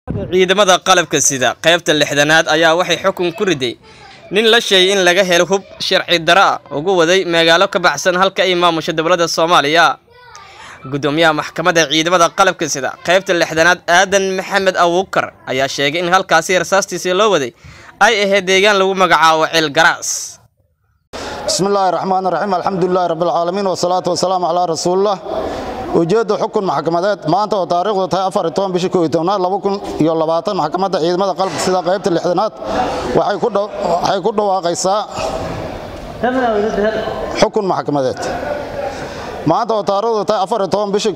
ciidamada qalabka sida qaybta lixdanaad ayaa waxay xukun ku riday nin la sheegay in laga helo hub sharci darro ugu waday magaalo ka baxsan halka ay maamusha dowladda Soomaaliya. gudoomiyaha maxkamadda ciidamada qalabka sida qaybta lixdanaad Aadan Maxamed Abuukar ayaa sheegay in halkaasi rasaastiisa loo waday ay ahayd deegaan lagu magacaabo Ceel Garaas. bismillaahir rahmaanir rahiim alxamdulillaahi rabbil caalamiin wasalaatu wasalaamu calaa rasuulillah. ujeedda xukun maxkamadeed maanta oo taariikhdu tahay 14 bishii 2020 maxkamadda ciidamada qalabka sida qaybta lixdanaad waxay ku dhawaaqaysaa xukun maxkamadeed maanta oo taariikhdu tahay 14 bishii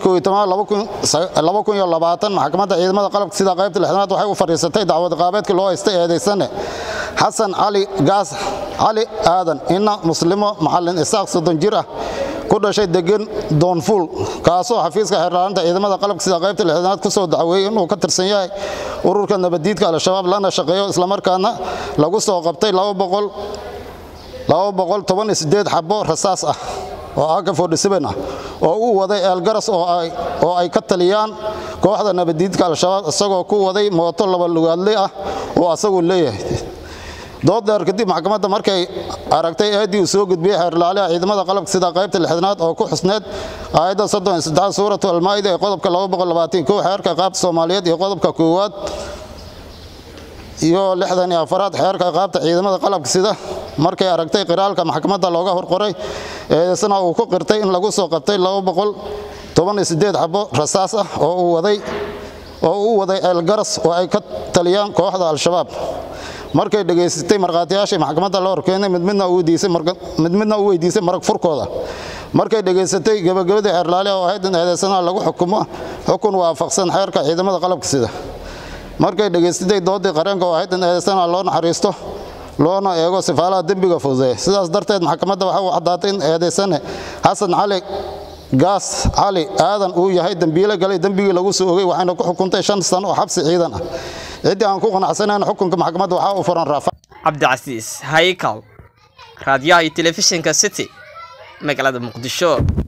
2020 maxkamadda ciidamada qalabka sida qaybta lixdanaad waxay u fariisatay dacwad qaabeedkii loo haystay eedeysane xasan cali gaas cali aadan inna muslimo macallin isaaq 30 jir ah ku dhashay degan Doonful kaasoo xafiiska xirnaanta ciidamada qalabka sida qaybta lixdanaad ku soo dacweeyay inuu ka tirsan yahay ururka nabadiidka al-shabaab lana shaqeeyo isla markaana lagu soo qabtay 218 xabo rasaas ah oo AK47 ah oo uu waday Ceel Garaas oo ay ka taliyaan kooxda nabadiidka al-shabaab isagoo ku waday mooto laba lugaadle ah oo asagu leeyahay. dood dheer kadib maxkamadda markay aragtay eedii soo gudbiyay xeerlaalaha ciidamada qalabka sida qaybta lixdanaad oo ku xusneed aayadda 33 suuratu al-maa'ida ee qodobka 221 xeerka qaabta Soomaaliyeed iyo qodobka 1 iyo 64 xeerka qaabta ciidamada qalabka sida markay aragtay qiraalka maxkamadda looga horqoray eedeysana uu ku qirtay in lagu soo qabtay 218 xabo rasaas ah oo uu waday Ceel Garaas oo ay ka taliyaan kooxda al-shabaab. markay dhageystay marqaatiyaasha maxkamadda la horkeenay midna uu weydiisay marag furkooda markay dhageystay gabagabada xeerlaalaha oo ahayd in eedeysana lagu xukumo xukun waafaqsan xeerka ciidamada qalabka sida markay dhageystay doodii qareenka oo ahayd in eedeysana loo naxariisto loona eego sifaalaha dambiga fududeeya sidaas darteed maxkamadda waxa uu cadaatay in eedeysane xasan cali gaas cali aadan uu yahay dambiile galay dambigii lagu soo ogay waxayna ku xukuntay 5 sano oo xabsi ciidan ah. cidii aan ku qanacsanayn xukunka maxkamadda waxa uu furan raafa Cabdicasiis Haykal raadiyaha telefishinka City magaalada Muqdisho.